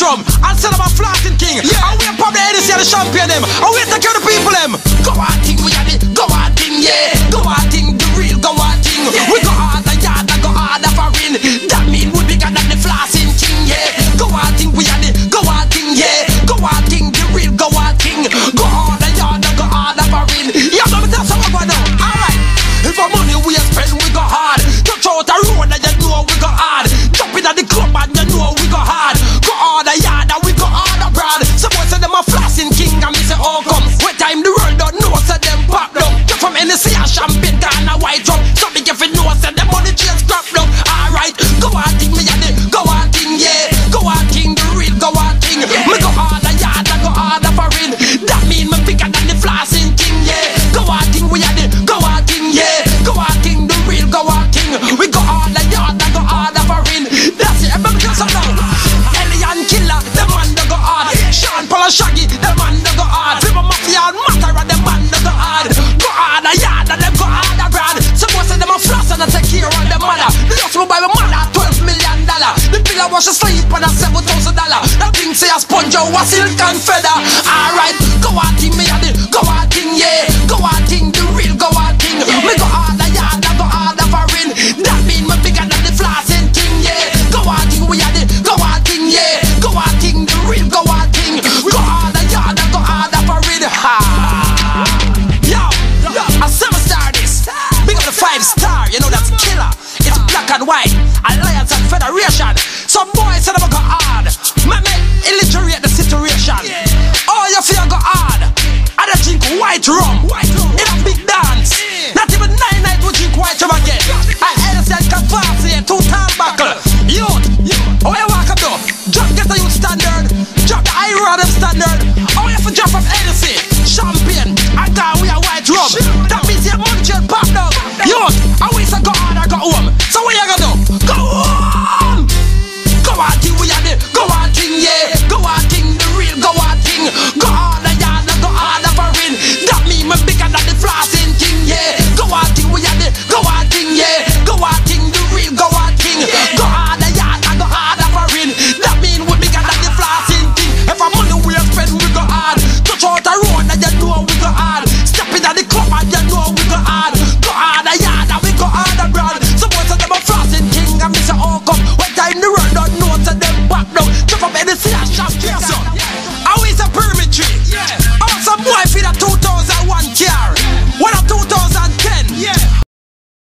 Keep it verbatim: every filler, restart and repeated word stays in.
drum. And send them a flossing king. Yeah. And we probably any see the champion them. And we take care of the people them. Go on thing, we are the go on thing, yeah. Go on thing, the real go on thing. Yeah. We go hard, the yard, go hard, the foreign. That mean we bigger than the flossing king, yeah. Go on thing, we are the go on thing, yeah. Go on thing, the real go on king. Go hard, the yard, go hard, the foreign. Yeah, let me tell you what now. Alright. If our money we spend, we go hard. Touch out the road and you know we go hard. Jump in at the club and you know we go hard. Go hard, the yard, and we go hard abroad. Suppose say them a flossing king and me say oh come. What time the world don't know, say them pop down. Get from N C a champagne, Ghana white rum. So me if you know, say them money just crap down. Alright, go on thing, me a the go on thing, yeah. Go on king, the real go on king. Yeah. Me go hard, the yard, I go hard, the foreign. That mean me bigger than the flossing king, yeah. Go on king, we a the go on king, yeah. Go on king, the real go on king. We go hard, the yard, I go hard, the foreign. That's it, everybody can say now. Alien killer, the man that go hard. Sean Paul and Shaggy, the man that go hard. People mafia and Matara, the man that go hard. Go hard, the yard, and them go hard abroad. Suppose say them a floss and I take care of them mother. They just move by my mother, twelve million dollar. The pillar wash a sleep on a seven thousand dollar. That thing say a sponge or a silk and feather. Alright, go on thing, me a the go on thing, yeah. Go on